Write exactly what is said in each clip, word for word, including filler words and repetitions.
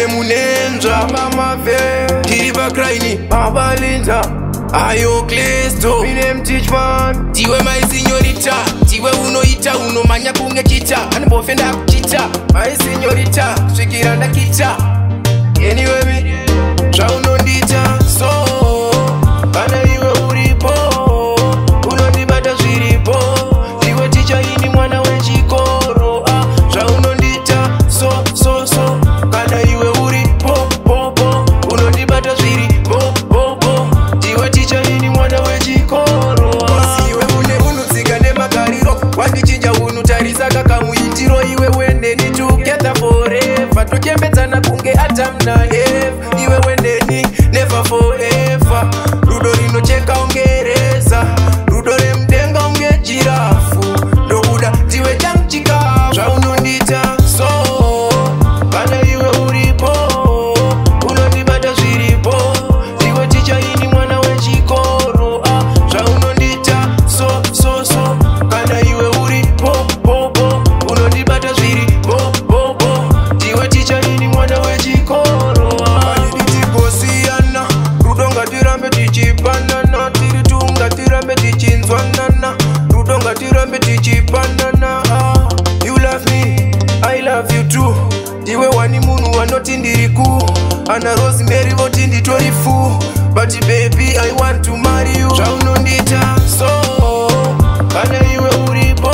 Tine munenza mamave Tiriva kraini Abalinda Ayo Klesto Mine mtichman Tiwe mai signorita Tiwe unoita unomanya kunge kita Anibofenda kuchita Mai signorita Swikiranda kita Anyway mi Traunondita So Kana iwe uripo Unondibata zviripo Tiwe ticha ini mwana wechikoro ah, Traunondita So so so Kana iwe uripo po po Unondibata zviripo po po Tiwe ticha ini mwana wechikoro ah. Iwe une unotsika nemagariro Wandichinja unotarisa kakamuitiro Iwe wendeni together forever Tokembedzana kunge Adam na Eve Iwe wendeni never forever Rudo rinocheka ungereza Rudo remdenga unge jirafu Ndokuda tiwe changu chikafu Zvaunondita so Kana iwe uripo Unondibata zviripo Tiwe ticha ini mwana wechikoro ah. Zvaunondita so so so Kana iwe uripo po po Unondibata zviripo po po Tiwe ticha ini mwana wechikoro ah. Tichigosiyana Rudo ngatirambe tichipanana Tiri tu ngatirambe tichinzwanana Rudo ngatirambe tichipanana ah. You love me, I love you too Tiwe wani munu wanoti ndiriku Ana Rosemary voti nditorifu But baby I want to marry you Zvaunondita so Kana iwe uripo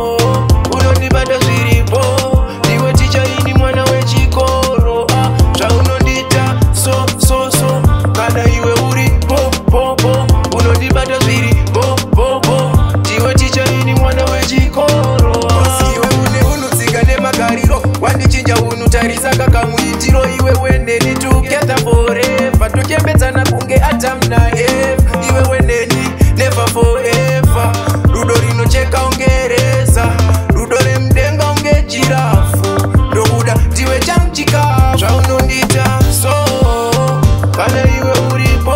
Unondibata zviripo Tiwe ticha ini mwana wechikoro ah. Zvaunondita so so so Kana iwe uripo po po Unondibata zviripo po po Tiwe ticha ini mwana wechikoro ah. Iwe une unotsika nemagariro Wandichinja unotarisa kakamuitiro Iwe wendeni together forever Tokembedzana kunge Adam na Eve Iwe wendeni never forever Rudo rinocheka ungereza Rudo remdenga unge jirafu Ndokuda tiwe changu chikafu Zvaunondita so Kana iwe uripo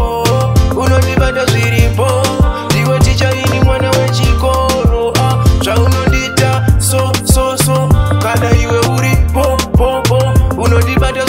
Unondibata zviripo Tiwe ticha ini mwana wechikoro ah. Zvaunondita so so so Kana iwe uripo po po Unondibata